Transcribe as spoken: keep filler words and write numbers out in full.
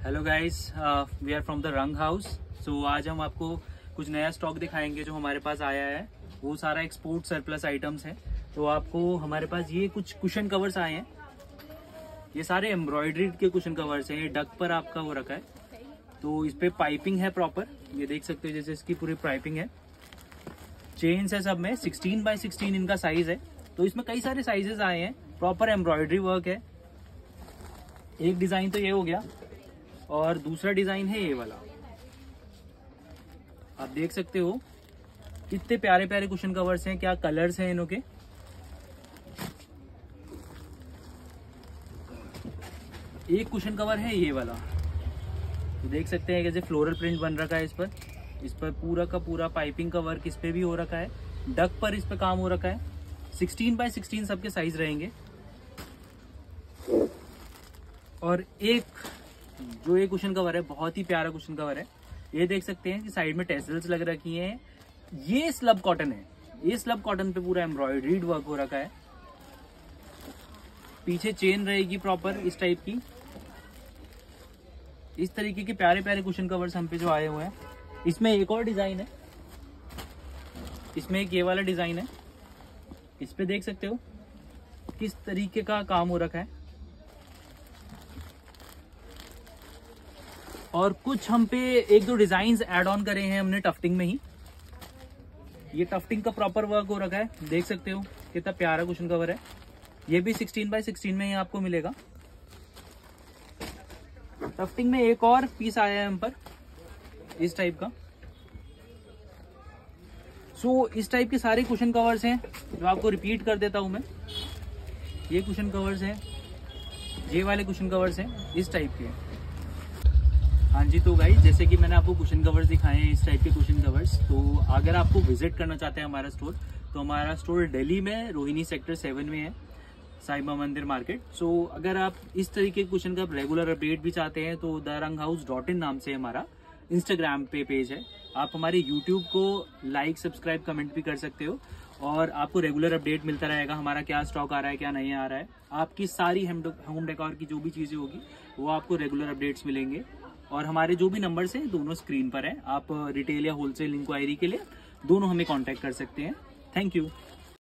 Hello guys, we are from the Rang house. So आज हम आपको कुछ नया स्टॉक दिखाएंगे जो हमारे पास आया है। वो सारा एक्सपोर्ट सरप्लस आइटम्स है। तो आपको हमारे पास ये कुछ कुशन कवर्स आए हैं। ये सारे एम्ब्रॉयडरी के कुशन कवर्स हैं। ये डक पर आपका हो रखा है, तो इस पे पाइपिंग है प्रॉपर। ये देख सकते हो जैसे इसकी पूरी पाइपिंग है। चेन्स है सब में। सिक्सटीन बाई सिक्सटीन इनका साइज है। तो इसमें कई सारे साइजेस आए हैं। प्रॉपर एम्ब्रॉयडरी वर्क है। एक डिजाइन तो ये हो गया और दूसरा डिजाइन है ये वाला। आप देख सकते हो कितने प्यारे प्यारे कुशन कवर्स हैं, क्या कलर्स हैं इनों के। एक कुशन कवर है ये वाला, तो देख सकते हैं कैसे फ्लोरल प्रिंट बन रखा है इस पर। इस पर पूरा का पूरा पाइपिंग का वर्क इस पे भी हो रखा है। डक पर इस पे काम हो रखा है। सिक्सटीन बाई सिक्सटीन सबके साइज रहेंगे। और एक जो ये कुशन कवर है बहुत ही प्यारा कुशन कवर है। ये देख सकते हैं कि साइड में टेसल्स लग रखी हैं। ये स्लब कॉटन है। ये स्लब कॉटन पे पूरा एम्ब्रॉयडरीड वर्क हो रखा है। पीछे चेन रहेगी प्रॉपर इस टाइप की। इस तरीके के प्यारे प्यारे कुशन कवर्स हम पे जो आए हुए हैं। इसमें एक और डिजाइन है। इसमें एक ये वाला डिजाइन है। इस पे देख सकते हो किस तरीके का काम हो रखा है। और कुछ हम पे एक दो डिजाइन ऐड ऑन करे हैं हमने टफ्टिंग में ही। ये टफ्टिंग का प्रॉपर वर्क हो रखा है। देख सकते हो कितना प्यारा कुशन कवर है। ये भी सिक्सटीन बाई सिक्सटीन में ही आपको मिलेगा। टफ्टिंग में एक और पीस आया है हम पर इस टाइप का। सो so, इस टाइप के सारे कुशन कवर्स हैं जो आपको रिपीट कर देता हूं मैं। ये कुशन कवर्स हैं, ये वाले कुशन कवर्स हैं इस टाइप के। हाँ जी, तो गाइस जैसे कि मैंने आपको कुशन कवर्स दिखाए हैं, इस टाइप के कुशन कवर्स। तो अगर आपको विजिट करना चाहते हैं हमारा स्टोर, तो हमारा स्टोर दिल्ली में रोहिणी सेक्टर सेवन में है, साईं बाबा मंदिर मार्केट। सो so, अगर आप इस तरीके के कुशन का रेगुलर अपडेट भी चाहते हैं तो the Rang house dot in नाम से हमारा इंस्टाग्राम पे पेज है। आप हमारे यूट्यूब को लाइक, सब्सक्राइब, कमेंट भी कर सकते हो और आपको रेगुलर अपडेट मिलता रहेगा हमारा क्या स्टॉक आ रहा है, क्या नहीं आ रहा है। आपकी सारी होम डेकोर की जो भी चीजें होगी वो आपको रेगुलर अपडेट्स मिलेंगे। और हमारे जो भी नंबर्स हैं दोनों स्क्रीन पर है। आप रिटेल या होलसेल इंक्वायरी के लिए दोनों हमें कांटेक्ट कर सकते हैं। Thank you.